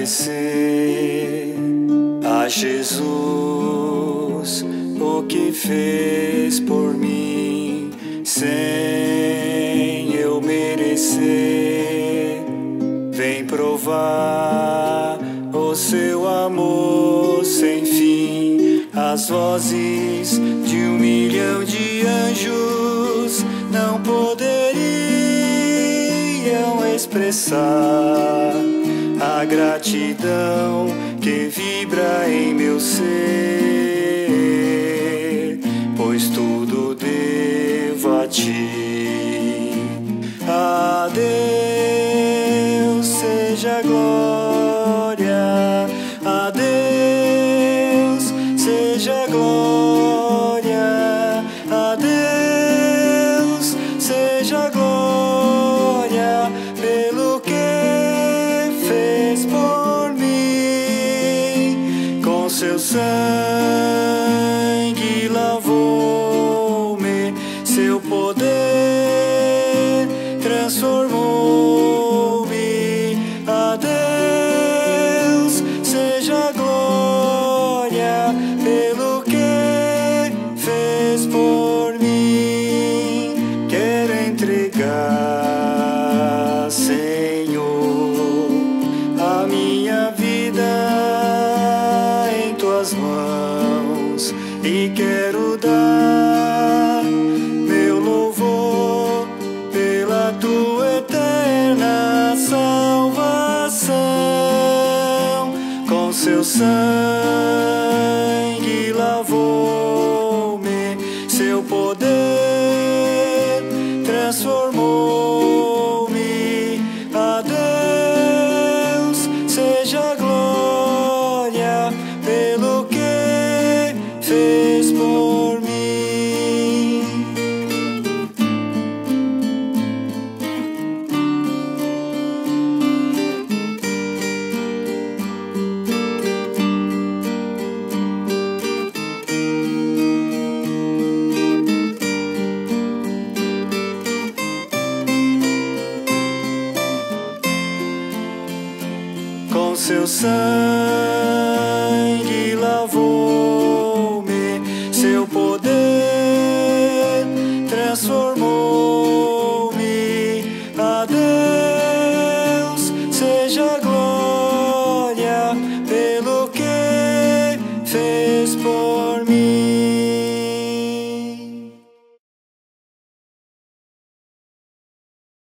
agradecer a Jesus o que fez por mim sem eu merecer. Vem provar o seu amor sem fim. As vozes de 1 milhão de anjos não poderiam expressar a gratidão que vibra em meu ser, pois tudo devo a ti. A Deus seja a glória, a Deus seja a glória, a Deus seja a glória pelo que fez por mim. Com seu sangue lavou-me, seu poder transformou-me. A Deus seja a glória pelo que fez por mim. Quero entregar, Senhor, a minha vida em tuas mãos e quero dar meu louvor pela tua eterna salvação. Com seu sangue lavou-me, seu poder transformou-me. A Deus seja a glória pelo que fez por mim. Com seu sangue lavou